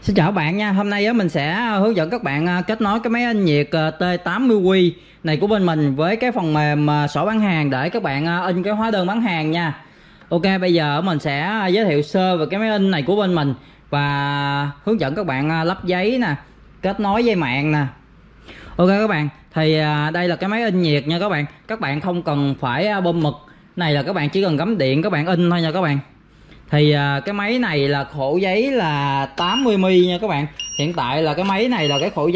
Xin chào các bạn nha. Hôm nay mình sẽ hướng dẫn các bạn kết nối cái máy in nhiệt T80W này của bên mình với cái phần mềm sổ bán hàng để các bạn in cái hóa đơn bán hàng nha. Ok, bây giờ mình sẽ giới thiệu sơ về cái máy in này của bên mình và hướng dẫn các bạn lắp giấy nè, kết nối dây mạng nè. Ok các bạn, thì đây là cái máy in nhiệt nha các bạn. Các bạn không cần phải bơm mực. Này là các bạn chỉ cần gắm điện các bạn in thôi nha các bạn. Thì cái máy này là khổ giấy là 80mm nha các bạn. Hiện tại là cái máy này là cái khổ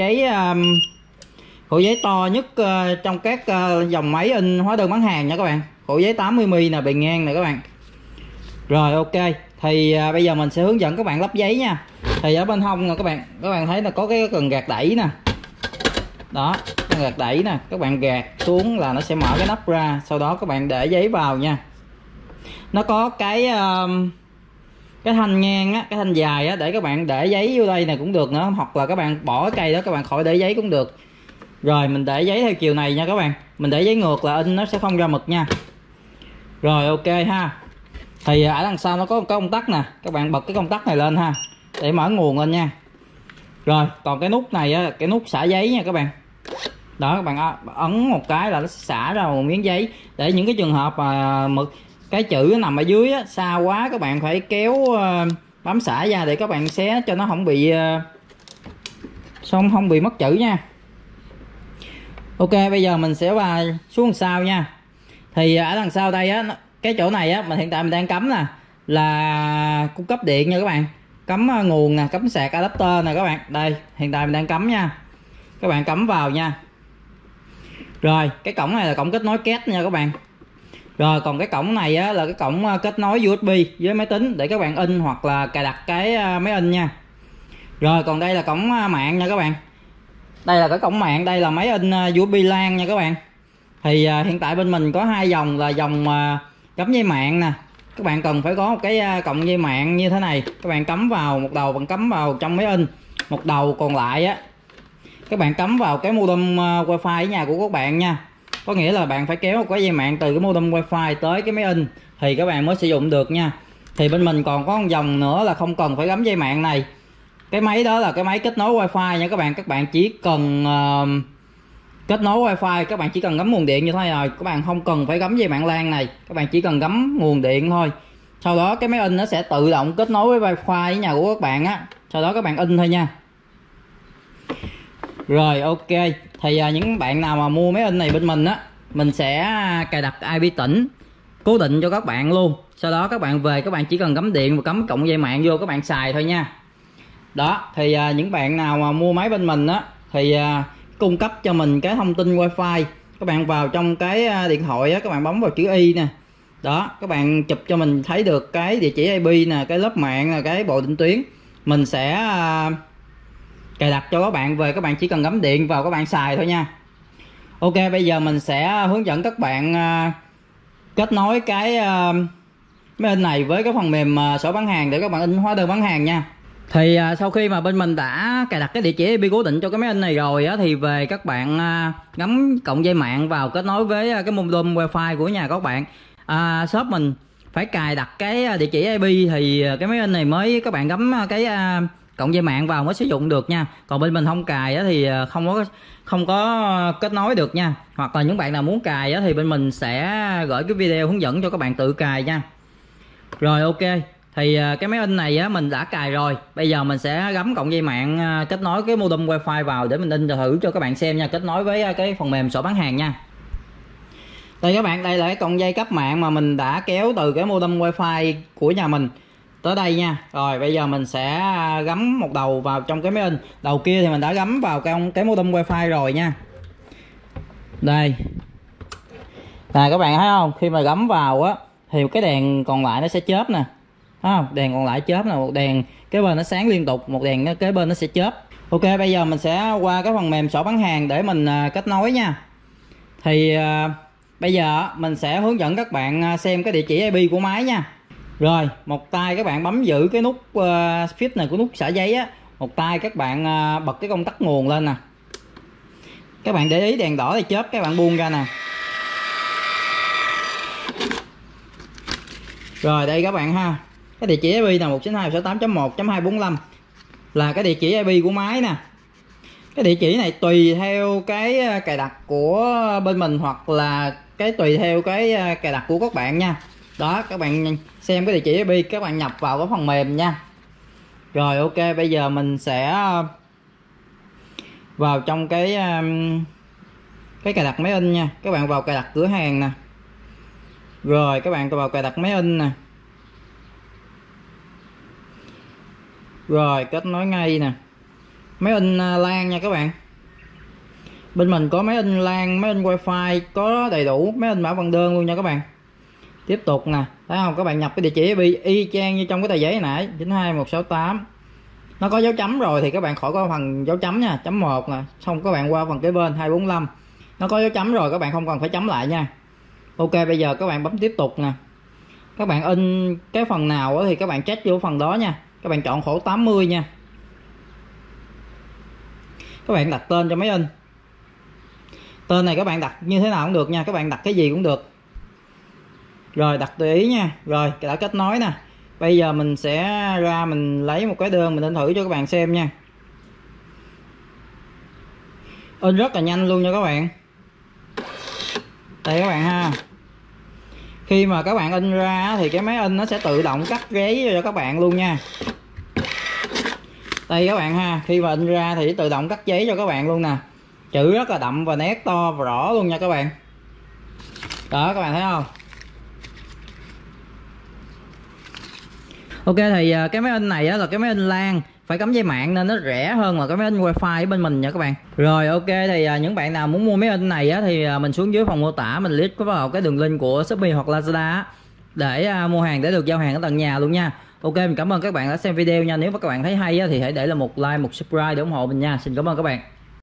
giấy to nhất trong các dòng máy in hóa đơn bán hàng nha các bạn. Khổ giấy 80mm nè, bề ngang nè các bạn. Rồi ok, thì bây giờ mình sẽ hướng dẫn các bạn lắp giấy nha. Thì ở bên hông nè các bạn thấy là có cái cần gạt đẩy nè. Đó, cần gạt đẩy nè, các bạn gạt xuống là nó sẽ mở cái nắp ra, sau đó các bạn để giấy vào nha. Nó có cái thanh ngang á, cái thanh dài á, để các bạn để giấy vô đây này cũng được nữa, hoặc là các bạn bỏ cái cây đó các bạn khỏi để giấy cũng được. Rồi mình để giấy theo chiều này nha các bạn, mình để giấy ngược là in nó sẽ không ra mực nha. Rồi ok ha. Thì ở đằng sau nó có công tắc nè, các bạn bật cái công tắc này lên ha để mở nguồn lên nha. Rồi còn cái nút này á, cái nút xả giấy nha các bạn. Đó, các bạn ấn một cái là nó xả ra một miếng giấy, để những cái trường hợp mà mực cái chữ nó nằm ở dưới á, xa quá các bạn phải kéo bấm xả ra để các bạn xé cho nó không bị không bị mất chữ nha. Ok, bây giờ mình sẽ vào xuống sau nha. Thì ở đằng sau đây á, cái chỗ này á, hiện tại mình đang cắm nè, là cung cấp điện nha các bạn, cắm nguồn nè, cắm sạc adapter nè các bạn. Đây hiện tại mình đang cắm nha, các bạn cắm vào nha. Rồi cái cổng này là cổng kết nối két nha các bạn. Rồi còn cái cổng này á, là cái cổng kết nối USB với máy tính để các bạn in hoặc là cài đặt cái máy in nha. Rồi còn đây là cổng mạng nha các bạn. Đây là cái cổng mạng, đây là máy in USB LAN nha các bạn. Thì hiện tại bên mình có hai dòng, là dòng cắm dây mạng nè. Các bạn cần phải có một cái cọng dây mạng như thế này, các bạn cắm vào một đầu, bạn cắm vào trong máy in, một đầu còn lại á các bạn cắm vào cái modem wifi ở nhà của các bạn nha. Có nghĩa là bạn phải kéo một cái dây mạng từ cái modem wifi tới cái máy in thì các bạn mới sử dụng được nha. Thì bên mình còn có một dòng nữa là không cần phải gắm dây mạng này. Cái máy đó là cái máy kết nối wifi nha các bạn. Các bạn chỉ cần kết nối wifi, các bạn chỉ cần gắm nguồn điện như thế này rồi, các bạn không cần phải gắm dây mạng LAN này, các bạn chỉ cần gắm nguồn điện thôi. Sau đó cái máy in nó sẽ tự động kết nối với wifi ở nhà của các bạn á, sau đó các bạn in thôi nha. Rồi ok, thì những bạn nào mà mua máy in này bên mình á, mình sẽ cài đặt IP tỉnh cố định cho các bạn luôn. Sau đó các bạn về, các bạn chỉ cần cắm điện và cắm cọng dây mạng vô, các bạn xài thôi nha. Đó, thì những bạn nào mà mua máy bên mình á thì cung cấp cho mình cái thông tin wifi. Các bạn vào trong cái điện thoại á, các bạn bấm vào chữ Y nè. Đó, các bạn chụp cho mình thấy được cái địa chỉ IP nè, cái lớp mạng nè, cái bộ định tuyến. Mình sẽ cài đặt cho các bạn về, các bạn chỉ cần gắm điện vào các bạn xài thôi nha. Ok, bây giờ mình sẽ hướng dẫn các bạn kết nối cái máy in này với cái phần mềm sổ bán hàng để các bạn in hóa đơn bán hàng nha. Thì sau khi mà bên mình đã cài đặt cái địa chỉ IP cố định cho cái máy in này rồi á, thì về các bạn gắm cọng dây mạng vào kết nối với cái modem wifi của nhà các bạn. Shop mình phải cài đặt cái địa chỉ IP thì cái máy in này mới các bạn gắm cái cọng dây mạng vào mới sử dụng được nha. Còn bên mình không cài á, thì không có kết nối được nha. Hoặc là những bạn nào muốn cài á, thì bên mình sẽ gửi cái video hướng dẫn cho các bạn tự cài nha. Rồi ok, thì cái máy in này á, mình đã cài rồi. Bây giờ mình sẽ gắm cọng dây mạng kết nối cái modem wifi vào để mình in thử cho các bạn xem nha, kết nối với cái phần mềm sổ bán hàng nha. Đây các bạn, đây là cái cọng dây cấp mạng mà mình đã kéo từ cái modem wifi của nhà mình tới đây nha. Rồi bây giờ mình sẽ gắm một đầu vào trong cái máy in, đầu kia thì mình đã gắm vào cái modem wifi rồi nha. Đây nè, các bạn thấy không, khi mà gắm vào á thì cái đèn còn lại nó sẽ chớp nè, thấy không, đèn còn lại chớp nè, một đèn kế bên nó sáng liên tục, một đèn kế bên nó sẽ chớp. Ok, bây giờ mình sẽ qua cái phần mềm sổ bán hàng để mình kết nối nha. Thì bây giờ mình sẽ hướng dẫn các bạn xem cái địa chỉ IP của máy nha. Rồi một tay các bạn bấm giữ cái nút Shift này của nút xả giấy á, một tay các bạn bật cái công tắc nguồn lên nè. Các bạn để ý đèn đỏ thì chớp, các bạn buông ra nè. Rồi đây các bạn ha, cái địa chỉ IP là 192.168.1.245. là cái địa chỉ IP của máy nè. Cái địa chỉ này tùy theo cái cài đặt của bên mình, hoặc là cái tùy theo cái cài đặt của các bạn nha. Đó, các bạn xem cái địa chỉ IP, các bạn nhập vào cái phần mềm nha. Rồi ok, bây giờ mình sẽ vào trong cái cài đặt máy in nha. Các bạn vào cài đặt cửa hàng nè. Rồi các bạn vào cài đặt máy in nè. Rồi kết nối ngay nè. Máy in LAN nha các bạn. Bên mình có máy in LAN, máy in wifi, có đầy đủ máy in mã vân đơn luôn nha các bạn. Tiếp tục nè, thấy không, các bạn nhập cái địa chỉ IP y chang như trong cái tờ giấy nãy 92168. Nó có dấu chấm rồi thì các bạn khỏi có phần dấu chấm nha, chấm 1 nè, xong các bạn qua phần kế bên 245. Nó có dấu chấm rồi, các bạn không cần phải chấm lại nha. Ok, bây giờ các bạn bấm tiếp tục nè. Các bạn in cái phần nào thì các bạn check vô phần đó nha. Các bạn chọn khổ 80 nha. Các bạn đặt tên cho máy in. Tên này các bạn đặt như thế nào cũng được nha, các bạn đặt cái gì cũng được. Rồi đặt tùy ý nha. Rồi đã kết nối nè. Bây giờ mình sẽ ra mình lấy một cái đơn mình in thử cho các bạn xem nha. In rất là nhanh luôn nha các bạn. Đây các bạn ha. Khi mà các bạn in ra thì cái máy in nó sẽ tự động cắt giấy cho các bạn luôn nha. Đây các bạn ha, khi mà in ra thì tự động cắt giấy cho các bạn luôn nè. Chữ rất là đậm và nét to và rõ luôn nha các bạn. Đó các bạn thấy không? Ok thì cái máy in này là cái máy in LAN, phải cắm dây mạng nên nó rẻ hơn là cái máy in wifi ở bên mình nha các bạn. Rồi ok thì những bạn nào muốn mua máy in này thì mình xuống dưới phần mô tả mình list có vào cái đường link của Shopee hoặc Lazada để mua hàng để được giao hàng ở tận nhà luôn nha. Ok, mình cảm ơn các bạn đã xem video nha. Nếu mà các bạn thấy hay thì hãy để là một like, một subscribe để ủng hộ mình nha. Xin cảm ơn các bạn.